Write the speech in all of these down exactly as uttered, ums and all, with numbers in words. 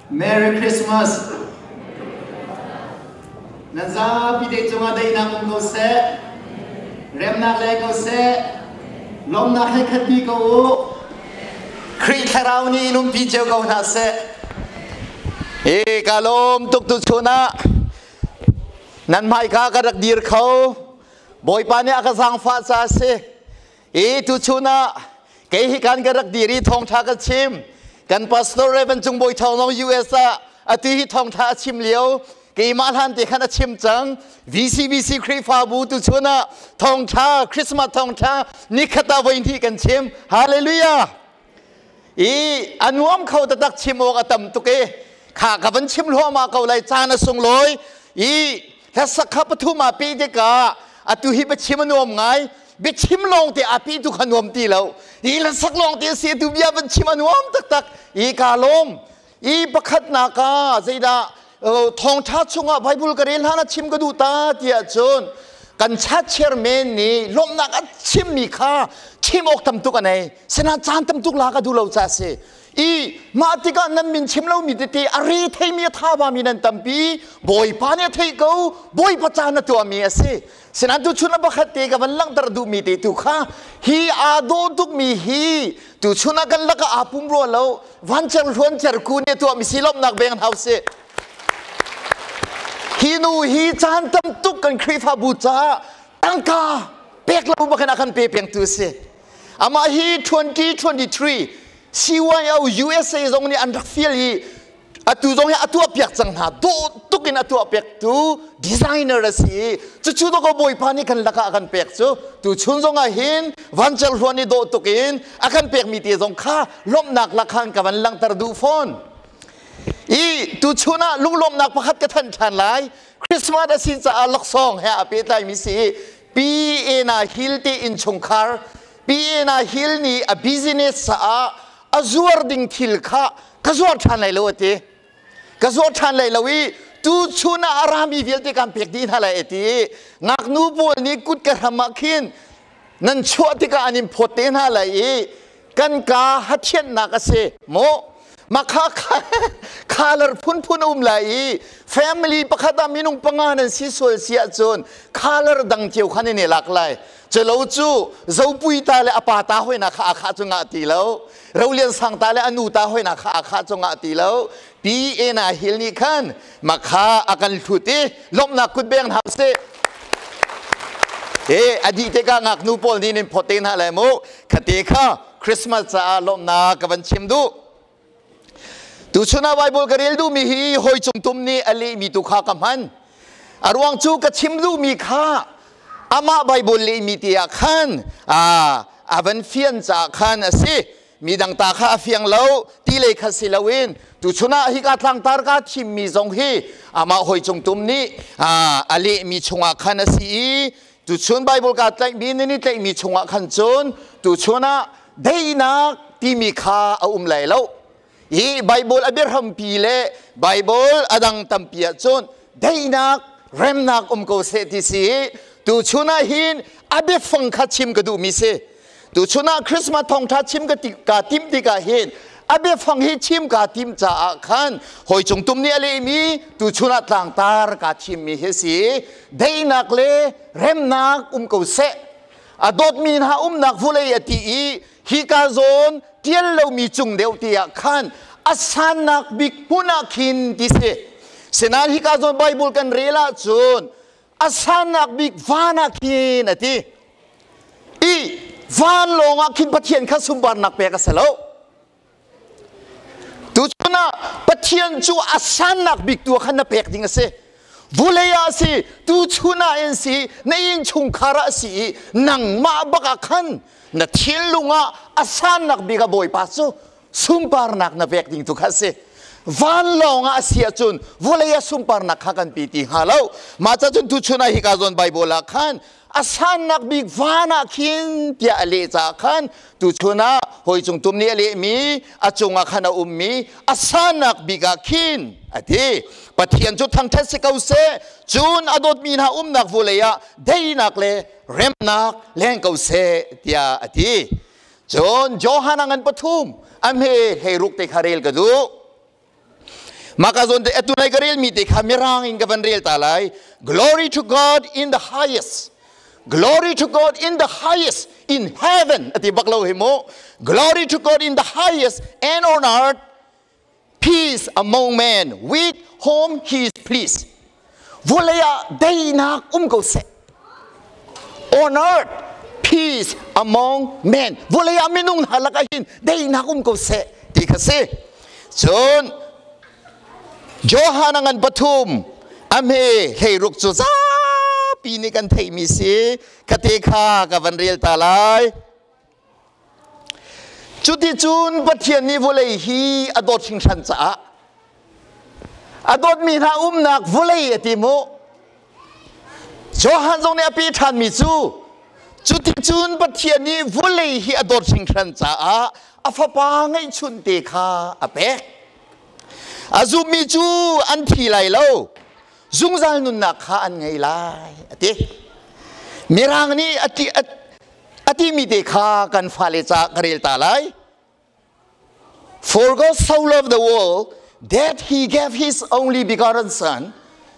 Merry Christmas นั่นจ้าพี่เด็กจงอาได้นักองเขาเสเริ่มนักเลยเขาเสลมนักให้ขัดดีเขาครีทาราวนี่นุ่มพี่เจ้าเขาหน้าเสเอกาลมตุกตุกชนะนั่นไม่ข้ากระดักดีเขาบอยปานเนี่ยอาการสังฟ้าซาเสเอตุชนะเกี่ยกันกระดักดีรีทองทากชิมกันพาสโตร์เรเวนจงบอยทองน้องยูเอสอะอติฮิทองทาชิมเลี้ยวกี่มาทันที่ขันชิมจัง วี ซี วี ซี คริฟาบูตุชนะทองทาคริสต์มาสทองทานิคตาวันที่กันชิมฮาเลลูยาอีอันวมเขาตะตักชิมโอกตัมตุเกข้ากับวันชิมหัวมาเขาเลยจานส่งลอยอีและสักขับปฐุมาปีเด็กาอตุฮิบชิมนวมไงเบ็ดชิมลงที่อาปีตุขนวมตีแล้วอีและสักลงที่เสียตุบิยาบันชิมนวมตักตักอีกาลมอีประคัดนากาใจดาทองทัดชงอ่ะไบเบิลกระเรียนหาชิมกระดูตาเดียจนกันชัดเชอร์เมนนี่ลมนักชิมมีค่าชิมออกทำตุกันไหนเสนาจานทำตุกลากระดูเราจะเสอีมาติกันนั้นมินชิมเรามีเตอารีเทมีท่าบามินันตัมปีบอยปานเนี่ยเทกูบอยประจานตัวมีเสเสนาตุชุนบักเตกันวันลังตระดูมีเตตุข้าฮีอาโดตุกมีฮีตุชุนกันลักอาปุ่มรัวเราวันเจรวันเจรกูเนี่ยตัวมีสิลมนักเบงเฮาเสฮีนูฮีจานตั้มตุกกันคริฟาบูจ้าตั้งกาเปียกเราบักนักกันเปียกเปียงตัวเสอามาฮียี่สิบยี่สิบสามซีวันเอา ยู เอส เอ ตรงนี้อันดักฟิลีอัตุตรงนี้อัตุอเปียกจังหาโตตุกินอัตุอเปียกตูดีไซเนอร์สิจุดจุดก็บอยพานี่กันลักกันเปียกจูตูชุนตรงอ่ะหินวันเจลฟอนนี่โดตุกินอากันเปียกมีเตียงข้าล้มหนักลักขันกับวันลังตระดูฟอนอีตูชุนะลุงลมหนักพักกระทันทันไลคริสต์มาสสิจะลักซองเฮอเปียตายมิสิปีเอนาฮิลตีอินชงคาร์ปีเอนาฮิลนี่a businessอะอาจวดดิ่งทิลข้ากจวดทันเลยละวะทีกจวดทันเลยละวิตูชุนะอารามีเวลที่การเปียกดีทันเลยทีนักนูปูนี่กุดกระทำมาขินนั่นชัวที่การอินพุตเต็นทันเลยกันกาฮัตเชนนักเสโมมาข้าคาลร์พุนพุนอุ้มเลยแฟมิลี่ประคตามินุงปังงานสิสวลเสียจนคาลร์ดังเที่ยวขันนี่หลักเลยจะเล่าจู่เจ้าปุยตาเลอปาตาห้อยนักอาคาจงอาตีแล้วเราเรียนสังตาเลอนุตาห้อยนักอาคาจงอาตีแล้วปีเอนาฮิลนี่ขันมาข้าอากันทุติลมนักกุดเบงทับเสเอออดีตก็งักนูปอลนี่นิพอเตนอะไรโมคติข้าคริสต์มาสจะลมนักกับวันชิมดูตุชนะไบเบิลกระเรียนดูมีฮีหอยจงตุมนี่อลีมีตุข้ากำมันอารวงจูกชิมดูมีข้าอามาไบเบิลเลยมีที่อาคันอ่าอาวันเฟียนจากคันสิมีดังตาข้าเฟียงเล่าตีเลยข้าสิลาวินตุชนะฮิกาทางตารกาชิมมีจงฮีอามาหอยจงตุมนี่อ่าอลีมีชงอาคันสิตุชนไบเบิลกาแต่มีนี่แต่มีชงอาคันจนตุชนะได้นักที่มีข้าเอาอุ้มไหลแล้วอีไบเบิลอเบรฮัมปีเล่ไบเบิลอดังตัมปีจนได้นักเริ่มนักอมโกเซติสีตูชุนาหินอเบฟังขัดชิมกระดูมิเซตูชุนาคริสต์มาสทองทัดชิมกระติกาติมติกาหินอเบฟังฮิชิมกาติมจ่าขันหอยจงตุมนี่อะไรมีตูชุนาต่างตารกาชิมมีเฮสีได้นักเล่เริ่มนักอมโกเซอดอดมีนหาอุมนักฟุเลยตีฮิกาโซนเทียนเรามีจุงเดียวที่ขันอาสานักบิกพุนักหินที่เสเสนาฮิกาโซนไบเบิลกันเรล่าจุนอาสานักบิกวานักหินนะที่อีวานลงอักหินปะเทียนข้าสุบานนักเปกเสลาตุจุนะปะเทียนจูอาสานักบิกตัวขันนักเปกจริงเสวุเลยาสิตุจุนะเอ็นสิในยินชงคาราสินังมาบักขันนัดเทียนลุงอ่ะอาสานักบิกบอยปัสโซสุมปาร์นักนับเอกดิ้งทุกข์เสวันลงอาเซียจุนวุเลยาสุมปาร์นักขันปีติฮาเลามาจากจุนทุชนะฮิกาซอนไบเบิลขันอาสานักบิกวานักหินเปียเลจากขันทุชนะหอยจงตุมนี่เลมีอาจงอาขันอุมมีอาสานักบิกขินอดีปะเทียนจุดทางเทศกาลเสจุนอดดมีนาอุมนักวุเลยาได้นักเลเริ่มนักเล่นกาเสตียอดีจนโยฮานังปฐุมอเมเฮรุกเตคาเรลกระดู maka zonte etunai karel mi te kamerang in gavan real talai. Glory to God in the highest. Glory to God in the highest in heaven. Ati baklaw himo. Glory to God in the highest and on earth. Peace among men with whom He is pleased. Volaya daynak umkose. On earth, peace among men. Volaya minung halakahin daynak umkose. Di kasi. Son, Johanangan Batum, Ame, hey Rukzuza, Pinikan Taimisi, Kateka, Gavanril Talai. Juti Jun, Batiani Volay, he adopting Shansa. Adopt me na umnak Volay etimo. Johan Zone Apitan Mizu. Juti Jun, Batiani Volay, he adopting Shansa. Afapang ay Chunteka, Ape. Azumi ju anti lai lo zungzal nun nakhaan ngay lai ati mirang ni ati ati mi dekha kan fale cha karel talai. For God so loved the world that He gave His only begotten Son,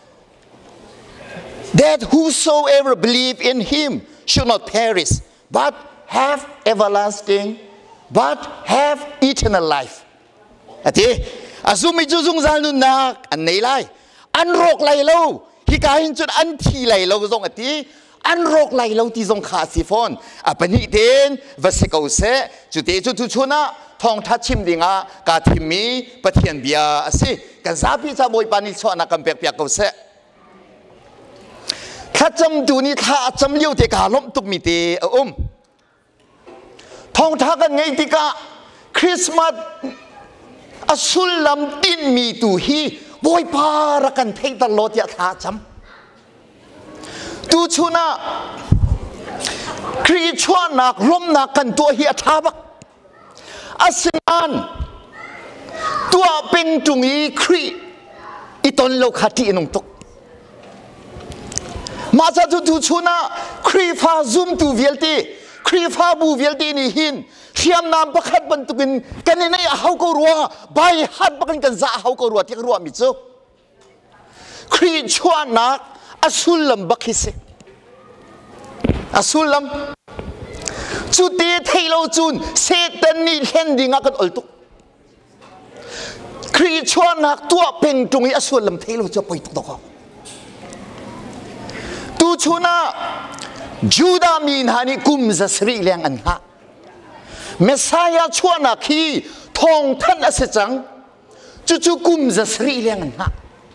that whosoever believe in Him should not perish but have everlasting, but have eternal life. Ati Azumi juzung zalun nak an neilai an rok lai lo hikahin chun an thi lai lo zong ati an rok lai lo ti zong kha sifon apani den vasiko se chute chu tu chuna thong tha chim dinga ka thimi pathian bia asi kan zapi cha boy panil chona kam pek pek ko se khacham tu ni tha cham liu te ka lom tuk mi te um thong tha kan ngai ti ka Christmas Asulam tin mi tu hi boy para kan thei ta lot ya tha cham tu chuna Khrih chwa nak rom nak kan to hi atha bak asinan tua peng tung i Khrih iton lo khati inong tok ma cha tu tu chuna Khrih fa zoom tu velti Khrih fa bu velti ni hin Siam nam pakat bentukin kanina ya hau ko ruwa bai hat pakan kan za hau ko ruwa tiak ruwa mitso Khrih chwa nak asulam bakise asulam chuti thailo chun setan ni landing akan oltuk Khrih chwa nak tua peng tungi asulam thailo cho poi tok tok tu chuna Juda min hani kum za sri leng an ha Messiah chua na khi thong than asechang chu chu kum za sri leng na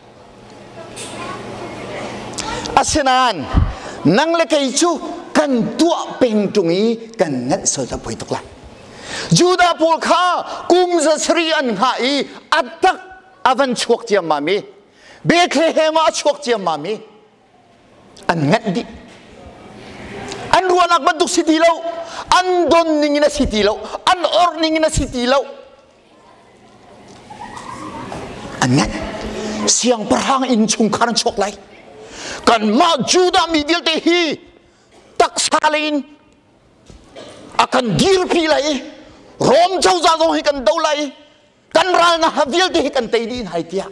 asenan nang le kai chu kan tua peng tungi kan ngat so ta poi tok la Juda pol kha kum za sri an ha I atak avan chuak chiam mami Bethlehem a chuak chiam mami an ngat di an ruanak banduk city lo an don ningina city lo an or ningina city lo an ngat siang perhang in chung karan chok lai kan ma Juda mi bil te hi tak salin akan dir pi lai rom chau za zo hi kan dau lai kan ral na havil te hi kan te din hai tia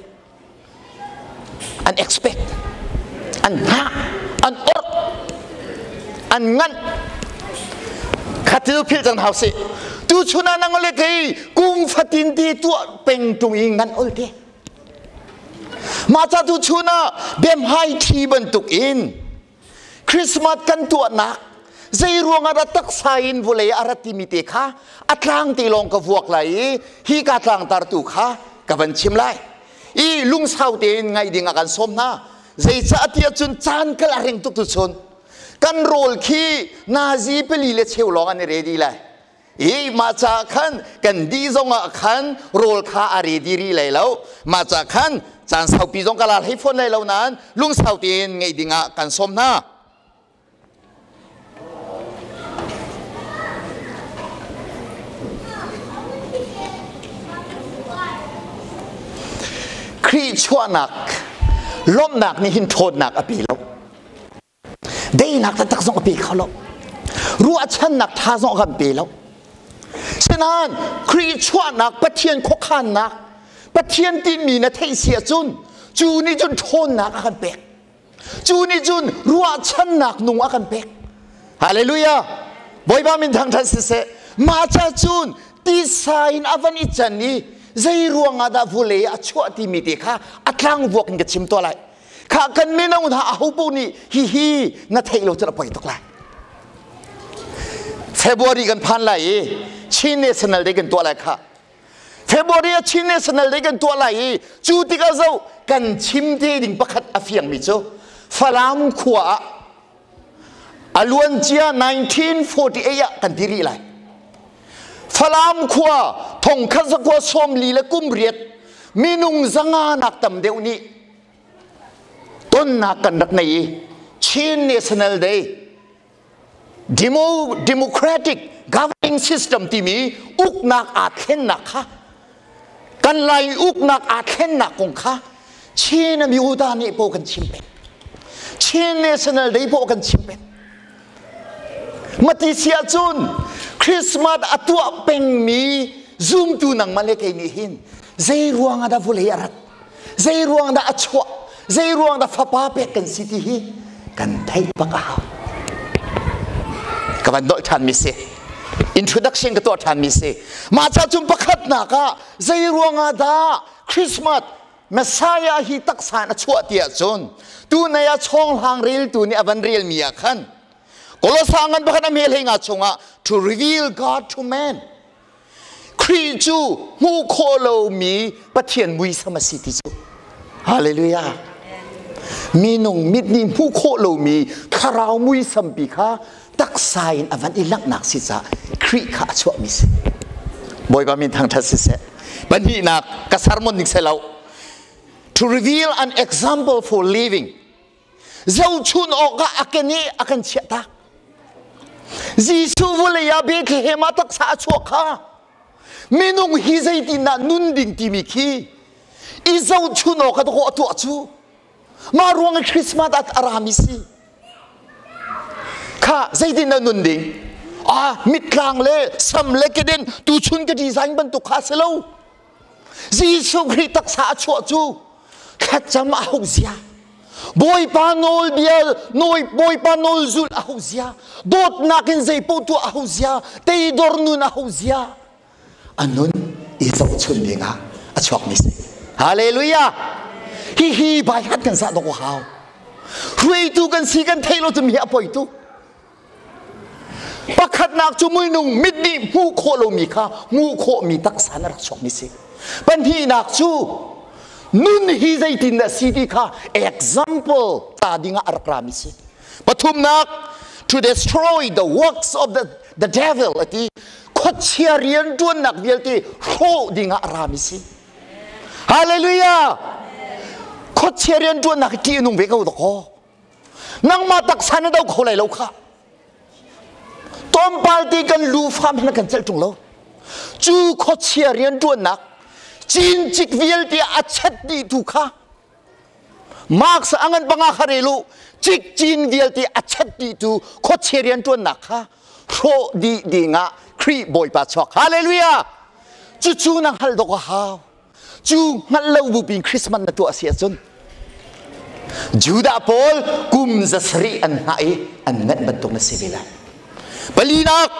an expect an ha an or an ngan khatu phil jang hause tu chuna nang le kai kum fatin ti tu peng tung ing ngan ol te ma cha tu chuna bem hai thi ban tuk in Christmas kan tu nak zai ruang ara tak sain volei arati mi te kha atlang ti long ka vuak lai hi ka tlang tar tu kha ka ban chim lai I lung sau ten ngai ding akan som na zai cha atia chun chan kal areng tuk tu chun kan rol khi nazi peli le cheu long an ready lai I ma cha khan kan di zong a khan rol kha a ready ri lai lo ma cha khan chan sau pi zong kala hai phone lai lo nan lung sau ten ngai dinga kan som na Khrih chua nak lom nak ni hin thod nak api lo Day nak tak zong api khalo ruwa chan nak tha zong kan pe lo Senan Khrih chua nak pathian khokhan nak ปะเทียนตีมีนะเทียเสียจุนจูนี่จุนทนหนักอากันเป็กจูนี่จุนรัวชันหนักนุ่งอากันเป็กฮาเลลูยาบ่อยบ้ามินทางทัศเสมาจากจุนตีสายนอวันอิจันนี้ใจรวงอาดาฟุเลอชัวตีมีเด็กค่ะอัตลังวกกันชิมตัวไรข้ากันไม่น้องท่าอาหูปูนี่ฮิฮินัทเฮโลจะรับไปตกไรเฟบรุรีกันพันไรชินเนสนัลเด็กกันตัวไรค่ะเฟบรุรีชินเนสนัลเด็กกันตัวไรจูติกาเจ้ากันชิมที่ดิ่งประคัดอฟิยังมิโซฟลามขวาอลวนเจียหนึ่งพันเก้าร้อยสี่สิบเอ็ดกันที่รีไรฟลามขวาทงคัสกวาสมลีและกุมเรียดมีนุงสังานักตำเดียวนี้ต้นนักกันรักในชินเนชั่นแนลเดย์ดิโมดิโมแครติกกาเวนิ่งซิสเต็มที่มีอุกนักอาเข็นนักค่ะกันไล่อุกนักอาเข็นนักของค่ะชินมีอุดานี่พวกกันชิมเป็นชินเนชั่นแนลเดย์พวกกันชิมเป็นมาติเสียจุนคริสต์มาสอัตัวเป็นมีซูมตูนังมาเลกนี่หินใจรวงอาดาฟุเลอรัดใจรวงอาดาอัชวะใจรวงอาดาฟ้าป้าเป็กกันสิที่กันไทยปะกาวกับวันโดยท่านมิเซอินโทรดักชันกับตัวท่านมิเซมาจากจุมประคัดนักใจรวงอาดาคริสต์มาสเมสซายาฮิตักสานอัชวะเตียจุนตูนายช่องหางเรียลตูนี่อวันเรียลมีอาคันก็เราสร้างกันประคัดเมลเฮงอาชงะ to reveal God to man ครีจูมูโคโลมีปะเทียนมุยสมาสิติจูฮาเลลูยามีนงมิดนิมมูโคโลมีคาราวมุยสัมปิคาตักไซน์อวันอิลักนักสิจ้าครีข้าชัวมิสบ่อยบามินทางทัศเสบันนี้นักกษัตริย์มนิกเซลา to reveal an example for living เจ้าชุนออกอาเกนีอากันเชียตาจีซูวเลยาเบคเฮมาตักษาชัวข้ามีนุ่งฮิใจตินานุนดิ่งติมิคีอีเจ้าชุนออกตัวตัวชูมารวงคริสต์มาสอัตอารามิซีข้าใจตินานุนดิ่งอ่ามิดกลางเล่สัมเล็กเด่นตูชุนก็ดีไซน์บรรทุกข้าเสลาจีซูคริตักษาชัวชูแค่จำเอาเสียบอยปานอลเบียน้อยบอยปานอลจุลอาหูเสียดดนักอินใจปูตัวอาหูเสียเตยดอร์นุนอาหูเสียอันนั้นอีเจ้าชุนเดียงอ่ะอชอกมิสฮาเลลูยาฮิฮิบายฮัดกันซะดอกฮาวรวยตูกันสีกันเทโลจะมีอะไรตูปักขัดนักจุมือนุ่งมิดดีมูโคโลมีค่ะมูโคมีตักษานรักชอกมิสปัญหานักจูนุนฮิใจตินดาสิติค่ะ example ตาดิ่งอารักรามิสิปฐุมนัก to destroy the works of the the devil ที่ขดเชียเรียนจวนนักเดียลที่โคดิ่งอารามิสิฮาเลลูยาขดเชียเรียนจวนนักที่นุ่งเวกเอาตะโกนังมาตักสันดาวเขาเลยเราค่ะต้มปาลตีกันลูฟามนักกันเจลจุงเราจูขดเชียเรียนจวนนักจีนจิกวิลที่อัจฉริยะทุกข้ามาร์กส์อังกันปังอาคาเรลูจิกจีนวิลที่อัจฉริยะทุกขดเชียเรียนจวนนักข้าโรดีดีงะครีบอยปัจจุบันฮาเลลูยาจูจูนังฮัลดอกฮาวจูงัลเลวบุปินคริสต์มาสตัวเสียจนจูดาพอลกุมจะสรีอันไหนอันนั้นบันตุนเสียเวลาบลีนัก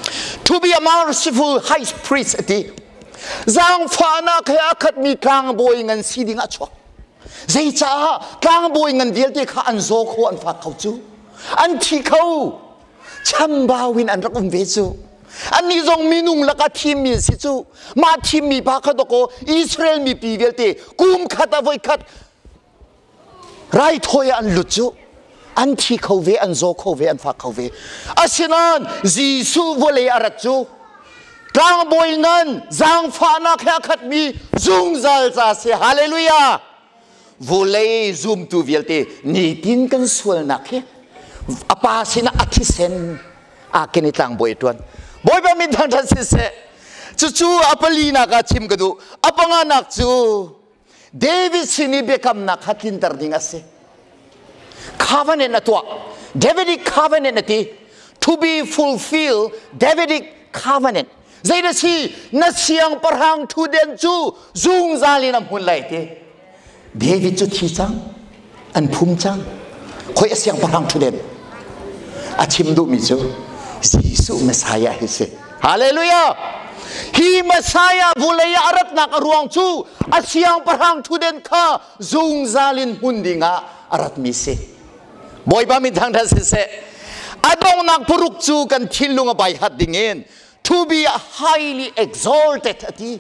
to be a merciful high priest ที่จางฟ้านักให้อาคัดมีกลางบอยเงินสีดิ่งอัจฉริยะใจจ้ากลางบอยเงินเดียลที่ข้าอันโซโคอันฝากเขาจูอันที่เขาชัมบาวินอันรักอุ้มเวจูอันนี้จงมีนุ่งลักทีมมีสิจูมาทีมมีพาขัดโกอิสราเอลมีปีเวลที่กุมขัดเอาไว้ขัดไรทอยอันลุจูอันที่เขาเวอันโซเขาเวอันฝากเขาเวอาศินันจีซูวเลยอารัจูกลางบอยเงินจางฟ้านักแค่ขัดมีจุงจัลจ้าเสียฮาเลลูยาวุเลยจุมตูเวลที่นี่ดินกันส่วนนักอาปาสินะอาทิเซนอาเกนิตังบอยตวนบอยบามินทันทันสิเสจูจูอาปลีนักชิมกดูอาปังนักจูเดวิดสินีเบคัมนักฮัตินตร์ดิงาเสคาวันเนนตัวเดวิดิกคาวันเนนที่ to be fulfilled Davidic covenant ใจเดชีนัดเสียงประหังทูเดนจูจุงซาลินำหุ่นไหลเตเดวิดจุทีจังอันภูมิจังคอยเสียงประหังทูเดนอาชิมดูมิจูยิสุเมสายาฮิเซฮาเลลูยาฮีเมสายาบุเลยอารัตนักรวงจูอาเสียงประหังทูเดนข้าจุงซาลินหุ่นดิงาอารัตมิเซบอยบามิทางทัศเซอาดงนักปรุกจูกันทิลลุงใบหัดดิ่งเงิน to be highly exalted ที่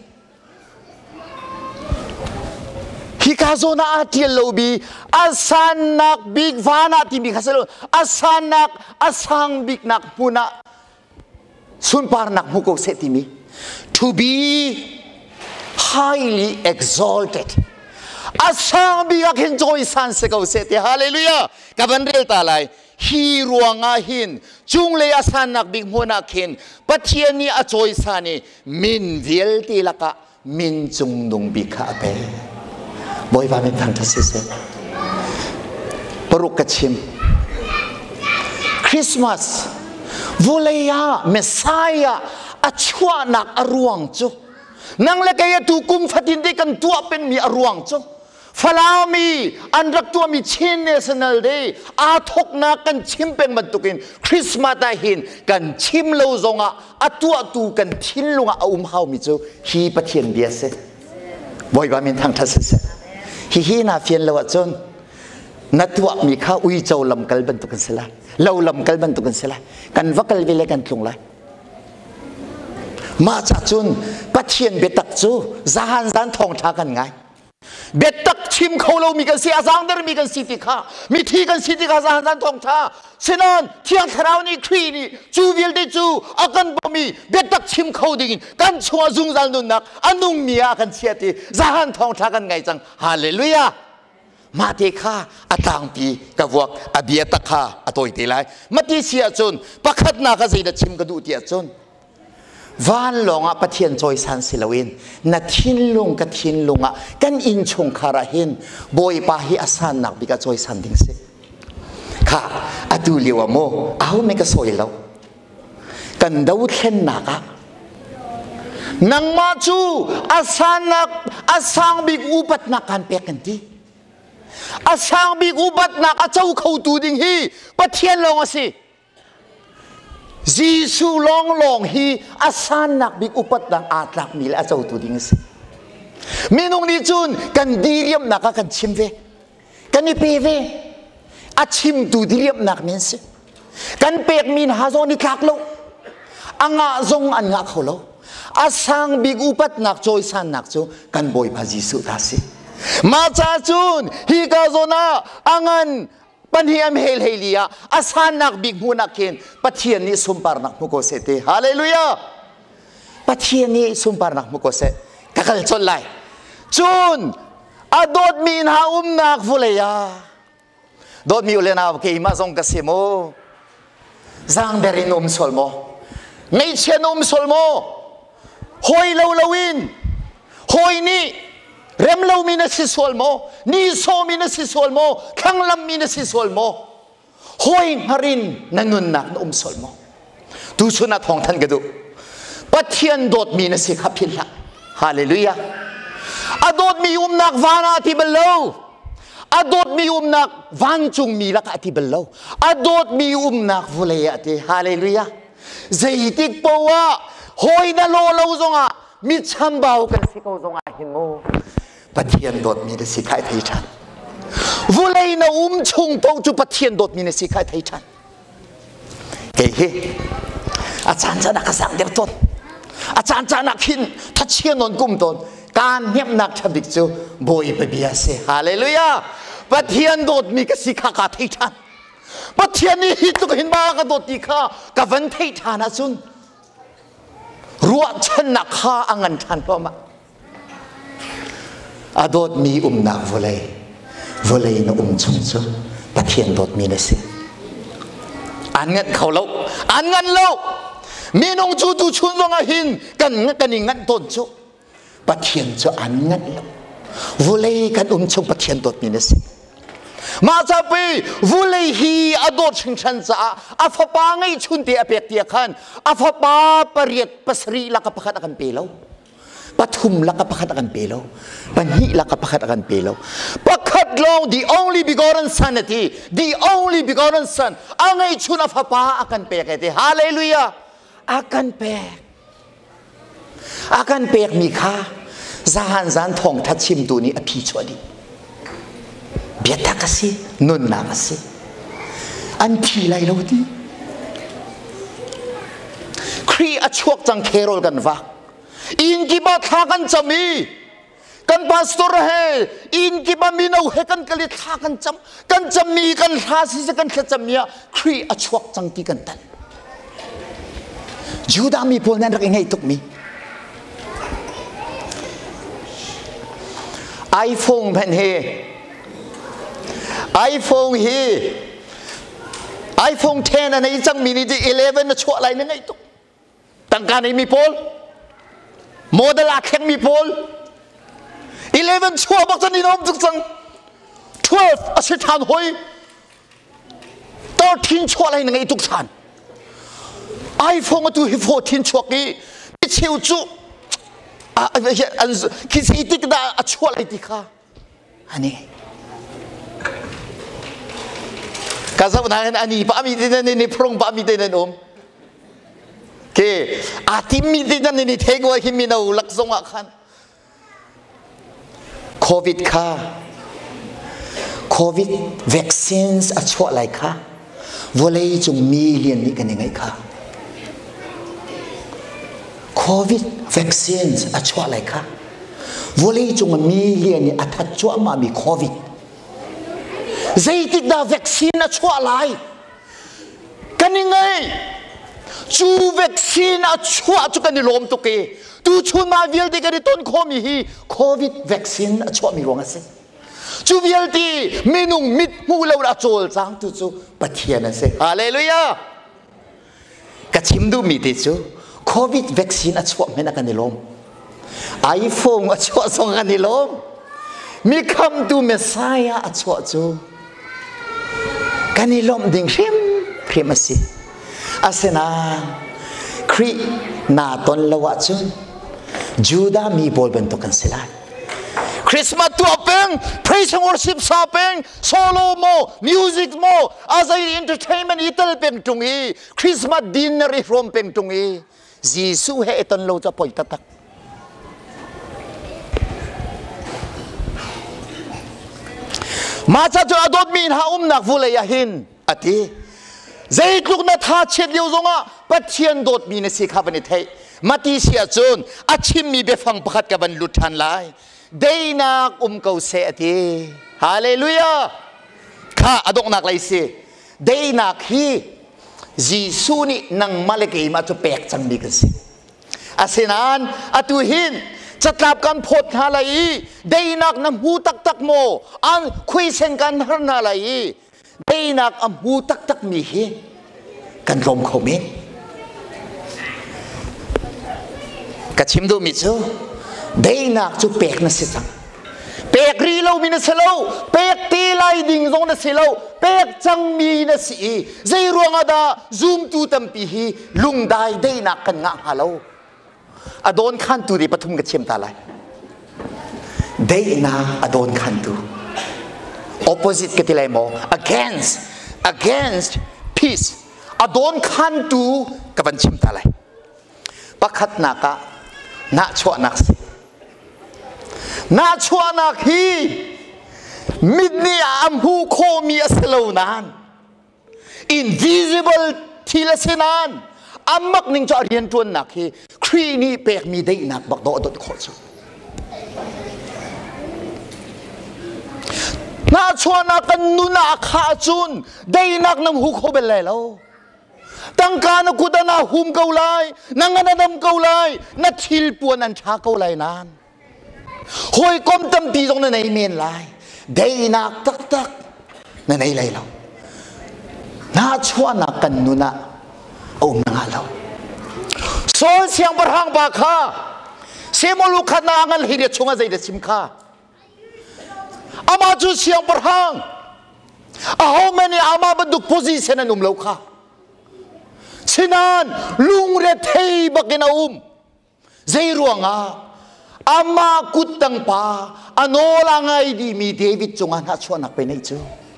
ฮิคาโซนาอาทิลโลบีอาสันนักบิกวานาที่มีข้าศึกอาสันนักอาสังบิกนักพุนะสุนปาร์นักมุกเสติมี to be highly exalted อาสังบิกเห็นจอยสันเสกเอาเสติฮาเลลูยากับวันเรียลตาไลฮีรวงอาหินจุงเลยอาสันนักบิกมุนักหินปัจเจียนีอาจอยสันนี่มินเวลตีละกะมินจุงดุงบิกาเปบอยว่าเป็นทางทัศน์เสปรุกกชิมคริสต์มาสวุเลยาเมสายาอาชวานักอรวงจูนังเล็กยาตุกุมฟัดินดีกันตัวเป็นมีอรวงจูฟลามีอันรักตัวมีชินเนสนัลเดย์อาทกนักกันชิมเป็นบรรทุกินคริสต์มาสได้หินกันชิมเลวจงอ่ะอัตัวตูกันทิ้งลงอ่ะอุ้มเฮามิจูฮีปะเทียนเดียเสบอยว่าเป็นทางทัศน์เสฮิฮินาเฟียนเลวจนนัดว่ามีข้าอุ้ยเจ้าลำกัลบันตุกันเสละเราลำกัลบันตุกันเสละกันวักกัลวิเลกันตรงไรมาจากจุนปัจเจียนเบตักจูจานจานทองทากันไงเบตักชิมเขาเรามีกันเสียจางเดอร์มีกันสิติข้ามีที่กันสิติข้าจานจานทองทาเช่นนั้นเที่ยงคราวนี้ครีนี่จูวิลได้จูอากันบ่มีเบตักชิมเขาดิ่งกันชัวจุงจานนุนนักอันนุ่งมีอากันเสียติจานทองทากันไงจังฮาเลลูยามาเทข้าอัตางปีกับวกอเบียตข้าอัตโอยตีไลมาที่เสียจนปักขัดนาก็จะได้ชิมกระดูเตียจนวันลงอ่ะปะเทียนจอยสันสิลวินนัดทิ้งลงกับทิ้งลงอ่ะกันอินชงคาราหินบอยปาฮิอาสันนักบิกจอยสันดิ้งเสค่ะอดูเลียวโมเอาไม่ก็สวยแล้วกันดาวเข็นนักอ่ะนังมาจูอาสันนักอาสังบิกอุปัตนักกันเปียกันที่อาสังบิกอุปัตนักอาเจ้าเขาตูดิ้งฮีปะเทียนลงอ่ะสิยิสุลองลองฮีอาสานักบิกอุปตังอาตรักมีและอาเจ้าตัวดิ้งสิมีนงนี้จุนกันดีเรียมนักกันชิมเวกันนี่เปเวอาชิมตัวดีเรียมนักมีสิกันเปกมีนหาโซนิคักโลอังอาซงอันงักเขาโลอาสังบิกอุปตักจอยสันนักจูกันบอยพายิสุทัสิมาจ้าจุนฮีกาโซนาอังอันปัญหาเฮลเฮลียอาสานักบิกหูนักเคนปัจเจียนนี้สุมปาร์นักมุกเสตฮาเลลูยาปัจเจียนนี้สุมปาร์นักมุกเสกักลจนไลจุนอดดมีนหาอุมนักฟุเลยาดดมีอุเลนาเกย์มาซงกสิโมจังเดรินอุมสลโมไงเชนอุมสลโมหอยเลวเลวินหอยนี่เริ่มเรามีนักสิสวลโมนิโซมีนักสิสวลโมขังลำมีนักสิสวลโมหอยฮรินนันุนนักนุ่มสวลโมดูสุนัขของท่านกระดูปัจเจียนโดดมีนักสิขับพิลละฮาเลลูยาอดดมีอุมนักวานาที่เบลโลอดดมีอุมนักวันจุงมีละกะที่เบลโลอดดมีอุมนักฟุเลยะที่ฮาเลลูยาใจติกปัวหอยนั่นโลโลจงอ่ะมิชัมบ่าวกันสิเขาจงอ่ะเห็นโมปัจเจียนโดดมีในสิขายไทยชันวุเลยนะอุ้มชงปองจุปัจเจียนโดดมีในสิขายไทยชันเฮ้ยอาจารย์จะนักสั่งเดียวต้นอาจารย์จะนักหินทัชเชียนนกุมต้นการเงียบนักชดิกจูบอยไปเบียเสฮาเลลูยาปัจเจียนโดดมีกับสิขายไทยชันปัจเจียนนี้ฮิตตุกหินบ้ากระโดดตีข้ากับวันไทยชันนะซุนรัวชนะข้าอังันชันพอมาอดดมีอุมนักวเลยวเลยนอุมชงจูปะเทียนดดมีนสิอันเงินเขาเล่าอันเงินเล่ามีนงจูตูชุนลงอาหินกันเงินกันเงินต้นจูปะเทียนจูอันเงินเล่าวเลยกันอุมชงปะเทียนดดมีนสิมาจะไปวุเลยฮีอดดชิงชันจ้าอาฟปาไงชุนเตียเปียกเตียขันอาฟปาปริยปัสรีลักประคัตกันเปล่าปฐุมลักประคัตกันเปล่าปัญหิลักประคัตกันเปล่าประคัตลง the only begotten son ที่ the only begotten son อังไงชุนอาฟปาอากันเปียกเตฮาเลลูยาอากันเปียกอากันเปียกมีค่าจานจานทองทัดชิมตัวนี้อภิชวดีเบียดทักสินุนนากสิอันที่ไรเราดีครีอชวกจังเคโรลกันวะอินกิบะทากันจะมีกันพาสตอร์เฮอินกิบะมีนเอาเฮกันกะลิทากันจำกันจะมีกันทาสิสกันแค่จะมีครีอชวกจังที่กันตันยูดามีพวกนั้นรักยังไงทุกมีไอโฟนเป็นเฮไอโฟนเฮไอโฟนสิบอันนี้จังมินิจีสิบเอ็ดนะชั่วอะไรนั่นไงตุ๊กตั้งการนี้มีโพลโมเดลอาแข็งมีโพลสิบเอ็ดชั่วบอกจะนี่น้องจุกจังสิบสองอาชีพทานหอยตอนทิ้งชั่วอะไรนั่นไงตุ๊กชันไอโฟนมาดูฮิโฟทิ้งชั่วกี้ไม่เชี่ยวจุอ่ะอันคิดสิติกได้ชั่วอะไรติค่ะอันนี้กาซาบนาอันนี้ป้ามีเดนนี่พรงป้ามีเดนนอมเคอาทิมมีเดนนี่เทกว่าหิมินาอุลักษณะขันโควิดค่ะโควิดวัคซีนอัชั่วอะไรค่ะวอลเลยจุงมิลเลียนนี่กันยังไงค่ะโควิดวัคซีนอัชั่วอะไรค่ะวอลเลยจุงมิลเลียนนี่อัฐชั่วมามีโควิดใจติดดาวัคซีนชั่วอะไรกันยังไงจูวัคซีนชั่วจุกันนี่ล้มตุกเกตูชุนมาวิลติกันนี่ต้นโคมีฮีโควิดวัคซีนชั่วมีรวงอะไรจูวิลติมินุงมิดมูเลวราโจลจังตูจูปะเทียนนั่นสิฮาเลลูยากัชิมดูมีติจูโควิดวัคซีนชั่วไม่นักกันนี่ล้มไอโฟนชั่วส่งกันนี่ล้มมีคำดูเมสไซยาชั่วจูกันนี่ล้มดิ่งเรียมเรียมสิอาเซนาครีนาตอนละวัจุนจูดามีบอลเป็นตัวกันสิลาคริสต์มาสตัวเป็น praise and worship ซาเป็นโซโล่โมมิวสิกโมอาศัย entertainment อีตลเป็นตรงนี้คริสต์มาสดินเนอร์รวมเป็นตรงนี้จีซูเฮตอนเราจะปล่อยตักมาจากจุดอดมีนหาอุ้มนักฟุเลยหินอธิใจลูกนัทเชียดเดียวจงอ่ะปัจเจียนโดดมีในสิขาบันเทยมาตีเสียจนอาชิมมีเบฟังประคัดกับบันลุทันไลได้นักอุ้มเกาเสตีฮาเลลูยาข้าอดกนักไลเสได้นักฮีจีซูนี่นังมาเลกมาจะแปลกจังมีกันสิอาเซนานอตุหินจะกลับกันพดฮาลัยได้นักน้ำหูตักตักโมอันคุยเซนกันฮานาลัยได้นักอัมหูตักตักมีเฮกันรมเขาเมนกัชิมดูมิจูได้นักจูเปกนัสิจังเปกรีเลวมีนัสเลวเปกตีไลดิ่งตรงนัสเลวเปกจังมีนัสอีใจรวงอาดาซูมตูตัมปีฮีลุงได้ได้นักกันงะฮาเลวอดอนขันตูดีปฐุมกัชิมตาไลได้นักอดอนขันตู opposite กันที่ไรโม against against peace อดอนขันตูกับบันชิมตาไลปักขัดนักะนักชัวนักสินักชัวนักฮีมิดนี่อัมหูโคมีอสโลนาน invisible ทีละสินานอัมมักนิ่งจะเรียนตัวนักฮีครีนี่เปกมีได้นักบักโดดโคตรนักชัวนักกันนุนักขาจุนได้นักน้ำหูโคเป็นไรแล้วตั้งการนักกุดนาหุมเกาไลนังนันดำเกาไลนัดทิลปวนันชาเกาไลนานหอยก้มตั้มตีตรงนั้นในเมียนไลได้นักตักตักนั่นในไรเราน่าชัวนักกันนุนะโอ้มนังเราโซเสียงประหังบาคาเสียมลุกขนางันฮิเดชงอาใจเดชิมคาอามาจูเสียงประหัง how many ama baduk position na numlaw ka sinan lungre thei bakina um zairuwa nga ama kutang pa anola ngai di mi David chungan ha chuanak pe nei chu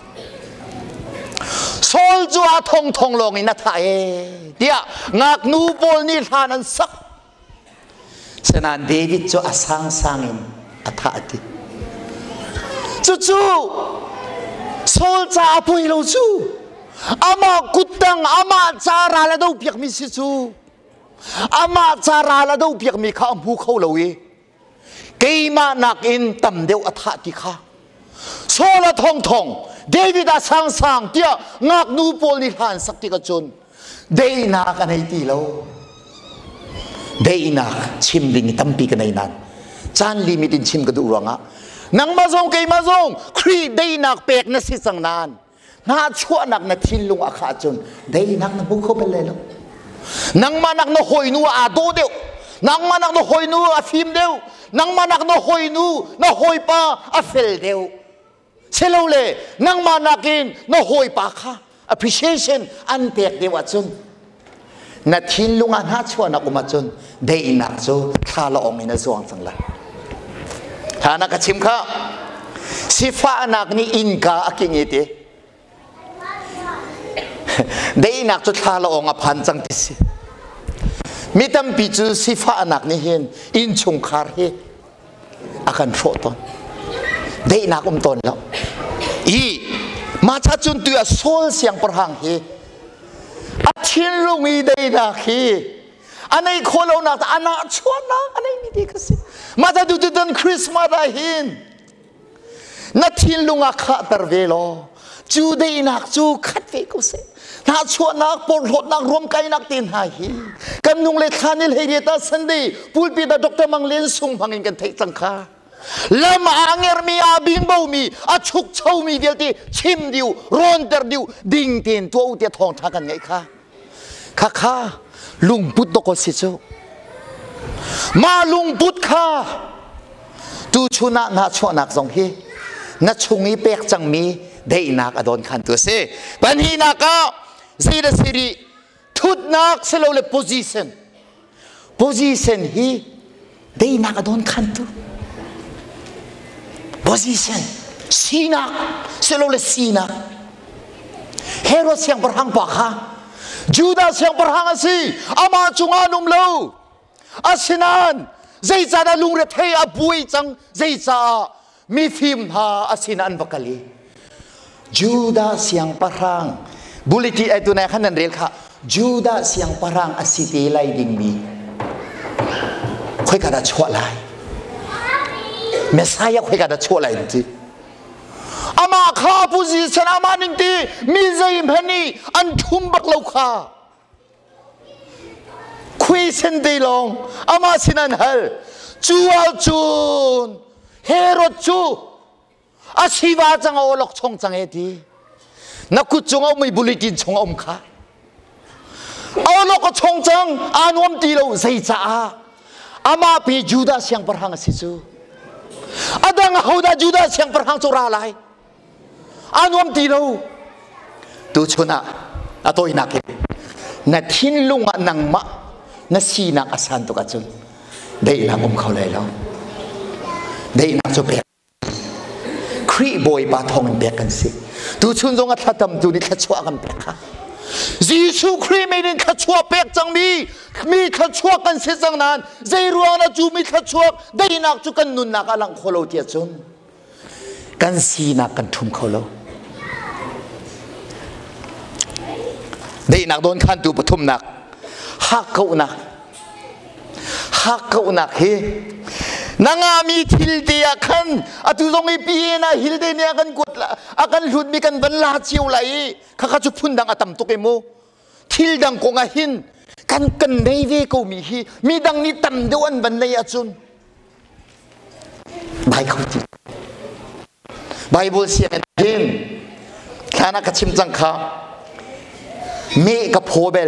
sol chu a thong thong long in na tha e dia ngak nu pol ni thanan sak sinan David chu asang sangin atha ati chu chu sol cha apoi lo chu ama kutang ama chara la do piak mi si chu ama chara la do piak mi kha mu khau lo e keima nak in tam deu atha ti kha sola thong thong David a sang sang tia ngak nu pol ni han sak ti ka chun dei na ka nei ti lo dei na chim ding tampi ka nei nan chan limitin chim ka du ranga nang mazong kay mazong Khrih dei nak pek na si sang nan nga chua nak na thilung akha chun dei nak na bu kho bel le lo nang manak no hoi nu a do deu nang manak no hoi nu a phim deu nang manak no hoi nu na hoi pa a fel deu selo le nang manakin no hoi pa kha appreciation an pek deu a chun na thilung an ha chua na kuma chun dei nak chu khala ong ina zuang chang la thana ka chim kha sifa nak ni inka aking ite dei nak chu thala ong a phan chang ti si mitam pi chu sifa nak ni hen in chung khar he akan tho ton dei nak um ton lo i ma cha chun tu a sol siang parhang he a thin lu mi dei nak hi anai kholo nak ana chuan na anai mi de ka si ma cha du den Christmas da hin na thin lu nga kha tar ve lo chu dei nak chu khat ve ko se na chuan nak por hot nak rom kai nak tin ha hi kan nung le khanil he ta sunday pulpi da doctor mang len sung phangin kan thei chang kha lam anger mi abing bo mi a chuk chau mi del ti chim diu ron ter diu ding tin to ti thong tha kan ngai kha kha kha lung put do ko si chu ma lung put kha tu chuna na chuan nak zong hi na chungi pek chang mi dei nak adon khan tu se ban hi na ka zira siri thut nak selo le position position hi dei nak adon khan tu position sina selo le sina hero siang parhang pa kha juda siang parhang asi ama chunga num lo asinan zai cha da lung re thei a bui chang zai cha mi phim ha asinan bakali juda siang parhang buliti ai tu na khanan rel kha juda siang parhang asiti lai ding mi khoi ka da chwa lai Messiah khoi ka da chwa lai ti ama kha position ama ning ti mi zai mhani an thum bak lo kha khoi sen dei long ama sinan hal chual chun hero chu asiwa chang olok chong chang e ti na ku chung au mai bulletin chung om kha olok chong chang anom ti lo zai cha ama pi juda siang parhang si chu adang hauda juda siang parhang chu ra lai anom ti lo tu chuna atoi na ke na thin lunga nang ma na si na asan to ka chun dei na om khau lai lo dei na chu pe Khrih boy ba thong bek kan si tu chun zong a thatam tu ni kha chua kan pek kha Jisu Khrih me nin kha chua pek chang mi mi kha chua kan se chang nan zai ruang na chu mi kha chua dei nak chu kan nun nak alang kholo tia chun kan si nak kan thum kholo dei nak don khan tu pathum nak hak kau nak hak kau nak he nangami hilde akan atu zongi piena hilde ni akan kutla akan lut mi kan ban la chiu lai khaka chu phundang atam to ke mo thildang ko nga hin kan kan nei ve ko mi hi mi dang ni tam de wan ban nei achun bai khau ti bible sian hin kana ka chim chang kha me ka phobel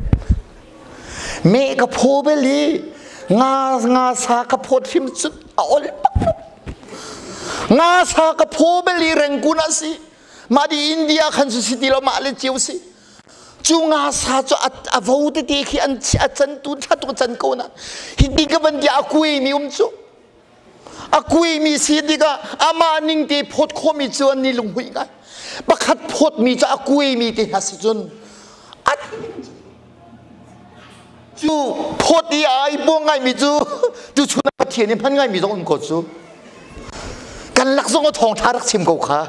me ka phobel li nga nga sa ka phot phim chut ol nga sa ka phobel li reng kuna si มาดีอินเดียคันสุสิติเรามาเลเจียวสิจูงาซาจูอัดอาวติเตคีอันอัจันตุนชัตุจันโกนะฮิดิกบันดีอากุยมีอุมจูอากุยมีสิดิกาอามานิงตีพดโคมีจวนนี่ลุงหุยกันบักขัดพดมีจะอากุยมีตีฮัสจุนอัดจูพดดีไอบ่งไงมีจูจูชุนปะเทียนพันไงมีต้องอุมกจูกันลักษณะทองทารักชิมกูค่ะ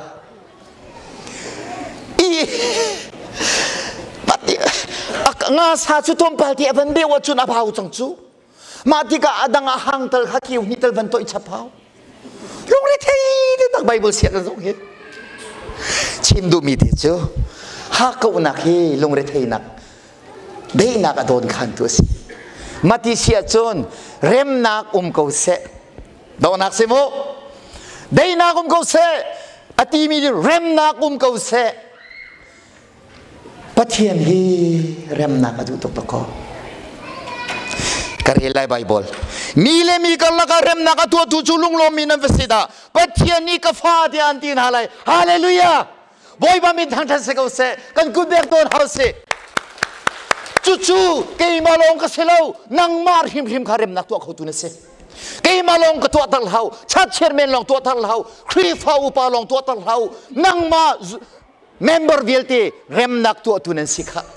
อีปัดงาซาจุดมปัลที่อันเดียวจุนอาภาวจังจูมาที่กาดังอาหังตลฮักิวนิตลวันโตอิชาพาวลงเลยที่ที่ตักไบเบิลเสียกันสองเห็นชิมดูมีเดียวฮักกูนักฮีลงเลยที่นักเดียนักโดนขันตัวสิมาที่เสียจนเริ่มนักอุ้มกูเสะโดนนักสิโมเดียนักอุ้มกูเสะอติมีเริ่มนักอุ้มกูเสะปัจเจียนฮีเริ่มนักอดูตกตะกอการเรียนไบเบิลมีเลมีกันละกันเริ่มนักตัวทุจุลุงลมีนันเวสิดาปัจเจียนนี้ก็ฟาดยันตีนอะไรฮาเลลูยาบอยบามิทางทัศน์เขาเสกันกุเบกโดนเขาเสจู่จู่เกย์มาลงกับเสลานังมาร์หิมหิมคาเริ่มนักตัวเขาตุนเสเกย์มาลงกับตัวตัลเขาชัดเชอร์เมนลงตัวตัลเขาครีฟ้าอุปาลงตัวตัลเขานังมาเมมเบอร์วิลตีเริ่มนักตัวตุนสิค่ะ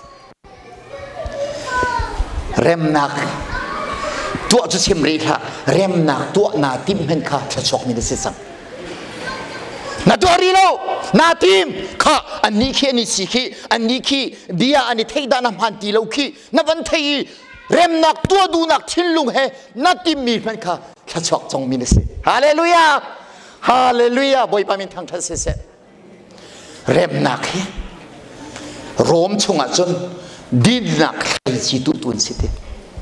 เริ่มนักตัวจะชิมรีค่ะเริ่มนักตัวนาติมเห็นค่ะจะชกมีเดสิสังนาตัวรีโลนาติมค่ะอันนี้ขี้อันนี้สิขี้อันนี้ขี้เบียอันนี้เทดานาพันตีโลขี้นับวันที่เริ่มนักตัวดูนักทิ้งลุงเฮนาติมมีเห็นค่ะจะชกจงมีเดสิฮาเลลูยาฮาเลลูยาบอยปามินทางทัศน์เสเริ่มนักเฮโรมชงอาจนดินนักใครจิตุตุนสิเด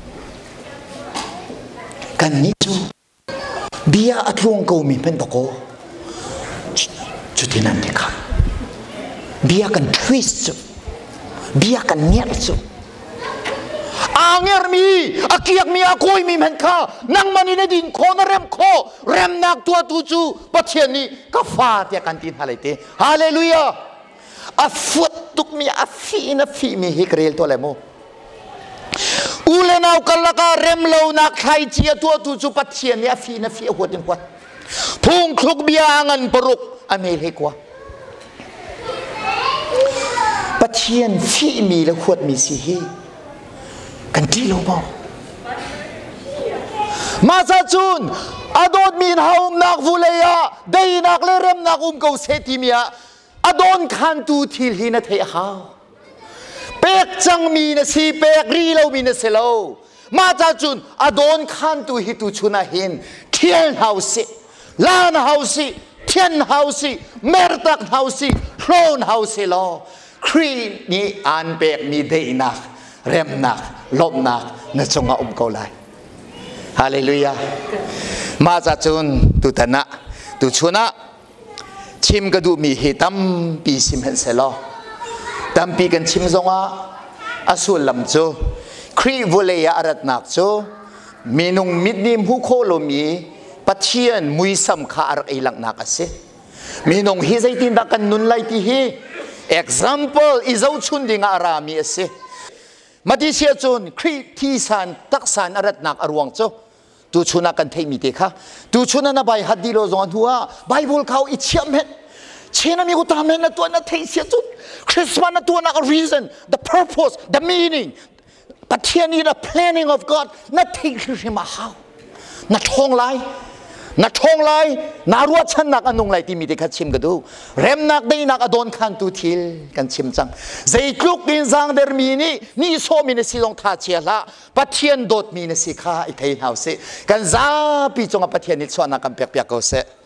กันนี้จูเบียอัดลวงกูมีเป็นตะโกจุดนั้นเด็กครับเบียกันทวิสต์จูเบียกันเนียร์จูอ่างเงียมีอาเกียกมีอากุยมีเหมือนข้านั่งมันในดินโคนเริ่มโคเริ่มนักตัวตูจูปัจเจียนี้ก็ฟาดยากันตินฮาเลเตฮาเลลูยาอาฟุตตุกมีอาฟีนฟีมีฮิกเรลตัวเลโมอูเลนเอากันละก็เริ่มเลวนักใครเจียตัวตูจูปัจเจียนี้อาฟีนฟีหัวดินกว่าพุ่งคลุกเบียงันปรุกอเมริกว่าปัจเจียนฟีมีและขวดมีสีฮีกันที่โลบอมาซาจูนอดอนมีนหาอุมนักฟูเลยะได้นักเลเริ่มนักอุมกูเซติมีะอดอนขันตูทิลหินเทหาเป็กจังมีนะสีเป็กรีเรามีนะเซโลมาซาจูนอดอนขันตูฮิตุชุนาหินเทียนเฮาสิลานเฮาสิเทียนเฮาสิเมรตักเฮาสิโคลนเฮาสิโลครีนี่อันเป็กมีได้นักเริ่มนักลบนักนั่นจงเอาอุ้มเขาเลยฮาเลลูยามาจากจุนตุตนะตุชุนะชิมกระดูมีเหตุปีสิมเห็นเสลอตั้มปีกันชิมจงอาอสุลลำจูครีวเลยอารัตนักจูมีนุ่งมิดนิมผู้โคโลมีปัจเจียนมุยสัมขาร์ไอหลังนักเสมีนุ่งฮิใจตินดักันนุนไลที่ฮี example อิจาชุนดิงอารามีเสมาที่เชียจนครีที่สันตักสันอารัตนักอรวงโจตูชุนักันเทมิเตค่ะตูชุนันใบฮัดดีโลจงหัวไบเบิลเขาอิจฉาเม็ดเช่นนั้นมีกุตามเม็ดนั่นตัวนั่นเทเชียจุนคริสต์มาสนั่นตัวนั่น reason the purpose the meaning ปัจเจียนี้ the planning of God นั่นเทคริมาฮาวนั่นทองไลนักทองไลนารัวชันนักอนุงไลที่มีเด็กชิมกันดูเริ่มนักได้นักอดอนขันตุทิลกันชิมจังใจคลุกกินจังเดอร์มีนี่นี่โซมีนสิลงท่าเชียละปัจเจียนโดดมีนสิข้าไอเทนเฮาส์กันจ้าปีจงปัจเจียนนิสวานักกันเปียกเปียกเขาเส